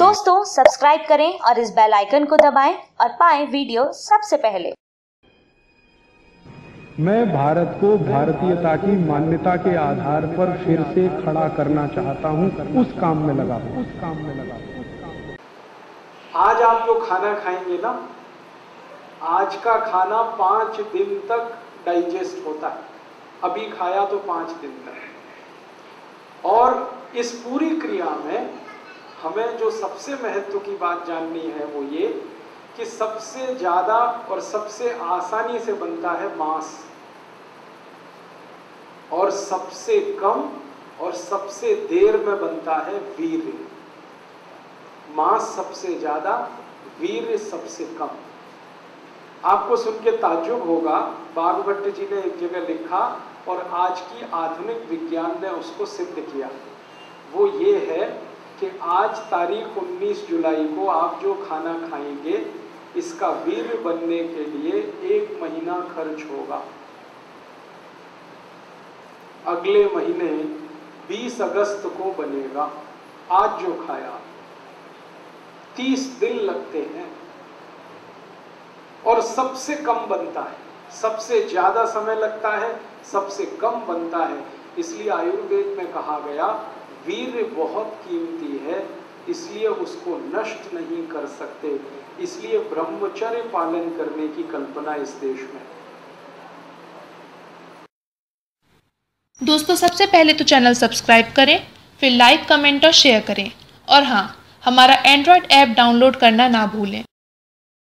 दोस्तों सब्सक्राइब करें और इस बेल आइकन को दबाएं और पाएं वीडियो सबसे पहले। मैं भारत को भारतीयता की मान्यता के आधार पर फिर से खड़ा करना चाहता हूं, उस काम में लगा हूं। आज आप जो खाना खाएंगे ना, आज का खाना 5 दिन तक डाइजेस्ट होता है। अभी खाया तो 5 दिन तक। और इस पूरी क्रिया में हमें जो सबसे महत्व की बात जाननी है वो ये कि सबसे ज़्यादा और सबसे आसानी से बनता है मांस, और सबसे कम और सबसे देर में बनता है वीर्य। मांस सबसे ज़्यादा, वीर्य सबसे कम। आपको सुन के ताज्जुब होगा, बागभट्ट जी ने एक जगह लिखा और आज की आधुनिक विज्ञान ने उसको सिद्ध किया। वो ये है कि आज तारीख 19 जुलाई को आप जो खाना खाएंगे इसका वीर्य बनने के लिए 1 महीना खर्च होगा। अगले महीने 20 अगस्त को बनेगा। आज जो खाया 30 दिन लगते हैं और सबसे कम बनता है। सबसे ज्यादा समय लगता है, सबसे कम बनता है। इसलिए आयुर्वेद में कहा गया वीर्य बहुत कीमती है, इसलिए उसको नष्ट नहीं कर सकते। इसलिए ब्रह्मचर्य पालन करने की कल्पना इस देश में। दोस्तों सबसे पहले तो चैनल सब्सक्राइब करें, फिर लाइक, कमेंट और शेयर करें। और हाँ, हमारा एंड्रॉयड ऐप डाउनलोड करना ना भूलें।